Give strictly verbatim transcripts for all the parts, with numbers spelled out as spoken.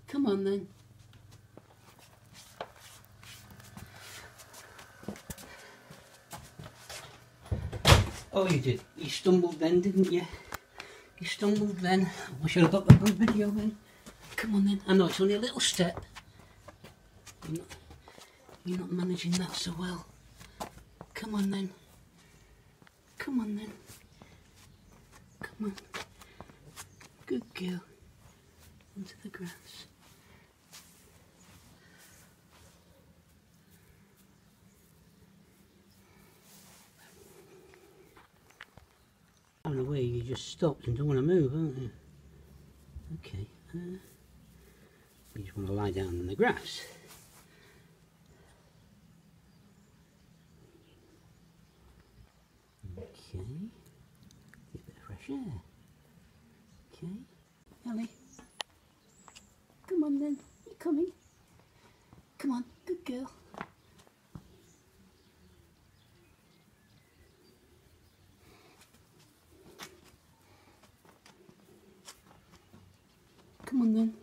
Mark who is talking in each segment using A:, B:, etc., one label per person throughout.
A: Come on then. Oh, you did. You stumbled then, didn't you? You stumbled then. I should have got the whole video then. Come on then. I know it's only a little step. You're not, you're not managing that so well. Come on then. Come on then. Come on. Good girl. Into the grass. On the way you just stopped and don't want to move, aren't you? Okay. Uh, you just want to lie down in the grass. Okay. Get a bit of fresh air. Okay. Ellie. Come on then. You coming? Come on. Good girl. Come on then.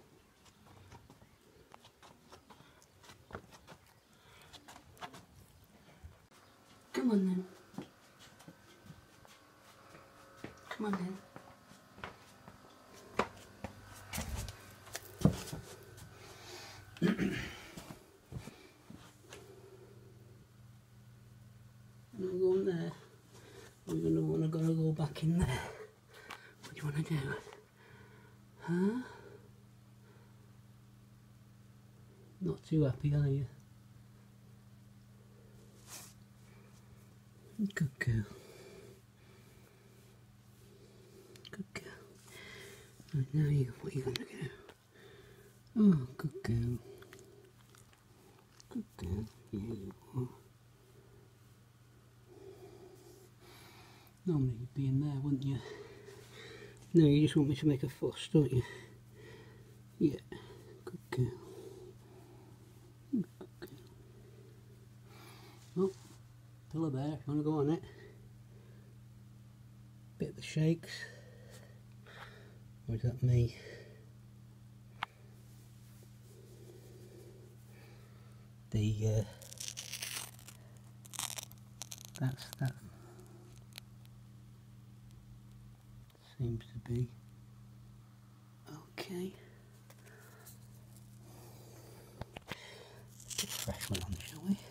A: Come on then. Come on then. I'm gonna go in there. We're gonna wanna gotta go back in there. What do you wanna do? Huh? Not too happy, are you? Good girl. Good girl. Right, now you, what are you going to do? Oh, good girl. Good girl. Yeah, you are. Normally you'd be in there, wouldn't you? No, you just want me to make a fuss, don't you? Yeah. Good girl. Good girl. Oh, pillow bear, if you want to go on it. Bit of the shakes. Or is that me? The uh, that's that seems to be okay. Put a fresh one on, shall we?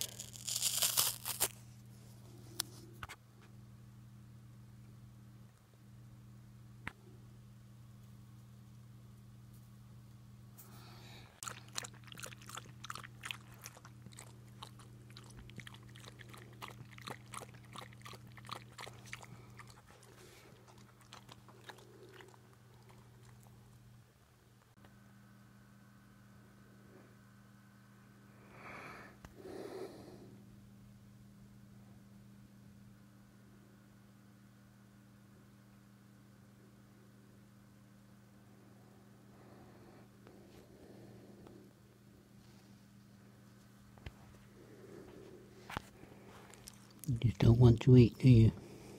A: You just don't want to eat, do you?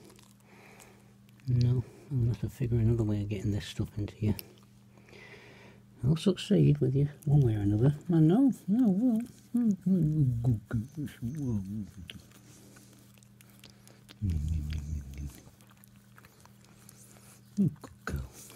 A: No, I'm going to have to figure another way of getting this stuff into you. I'll succeed with you, one way or another. I know, no, well. Good girl.